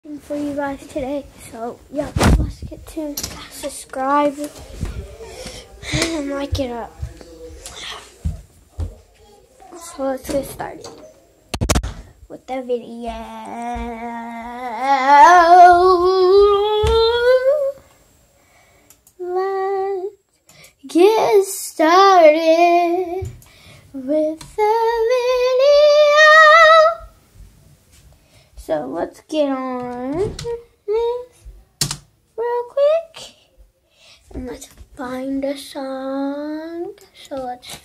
for you guys today. So yeah, let's get to subscribe and like it up. So let's get started with the video. Let's get started with the video. So let's get on this real quick and let's find a song. So let's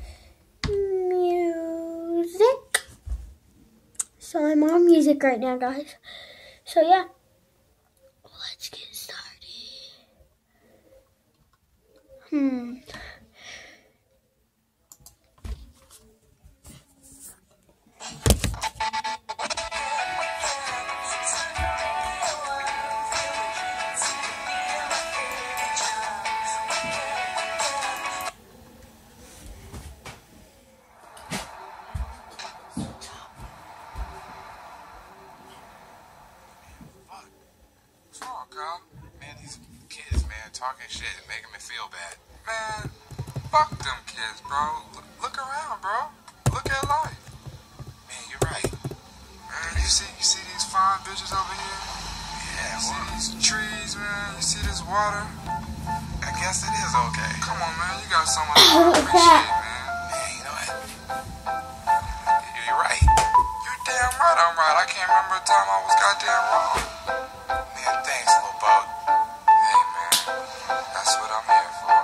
music. So I'm on music right now, guys. So yeah, let's get started. Man, these kids, man, talking shit and making me feel bad. Man, fuck them kids, bro. Look around, bro. Look at life. Man, you're right. Man, you see these fine bitches over here? Yeah, you see these trees, man? You see this water? I guess it is okay. Come on, man. You got so much to appreciate, man. Man, you know what? You're right. You're damn right I'm right. I can't remember a time I was goddamn wrong. Man, thanks, little boat. Hey, man, that's what I'm here for.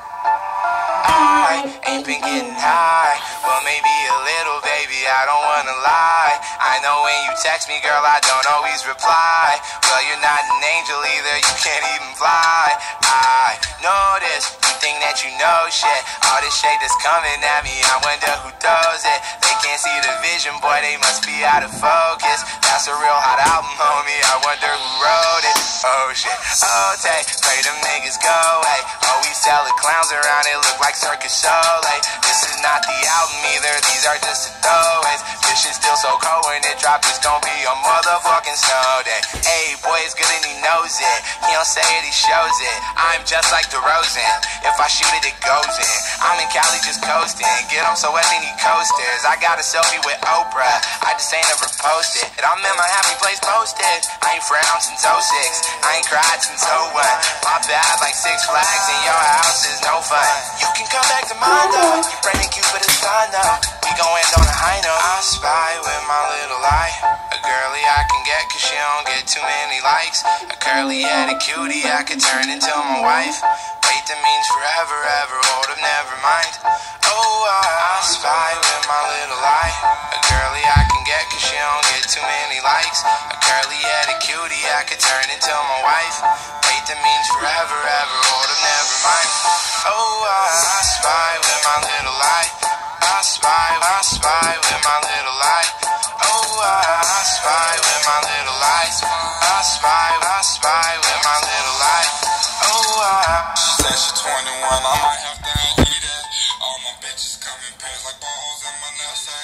I ain't been getting high. Well, maybe a little, baby, I don't wanna lie. I know when you text me, girl, I don't always reply. Well, you're not an angel either, you can't even fly. I know this, you think that you know shit. All this shade that's coming at me, I wonder who does it. They can't see the vision, boy, they must be out of focus. That's a real hot album, homie, I wonder who wrote it. Oh shit, oh take, pray them niggas go away. Oh, we sell the clowns around, it look like Circus Soleil. This is not the album either, these are just the throwaways. This shit's still so cold when it drop, it's gonna be a motherfucking snow day. Hey, boy, it's good and he knows it. He don't say it, he shows it. I'm just like DeRozan, if I shoot it, it goes in. I'm in Cali just coasting, get him so wet they need coasters. I got a selfie with Oprah, I just ain't ever posted. And I'm in my happy place posted. I ain't frowned since 06, I ain't cried since 01. My bad like Six Flags and your house is no fun. You can come back to mine though, you praying Cupid is fine though. We gon' end on a high note. I spy with my little eye, a girlie I can get cause she don't get too many likes. A curly headed cutie I could turn into my wife. Wait, that means forever, ever, hold up, never mind. Oh, I spy with my little eye, a girlie I can get cause she don't get too many likes. A curly headed cutie I could turn into my wife. Wait, that means forever, ever, hold up, never mind. Oh, I spy with my little eye. I spy with my little eye. Oh, I spy with my little eyes. I spy with my little eye. Oh, she said she's 21, I might have to eat it. All my bitches come in pairs like balls in my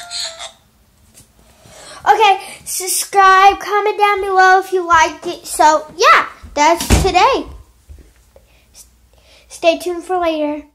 nutsack. Okay, subscribe, comment down below if you liked it. So yeah, that's today. Stay tuned for later.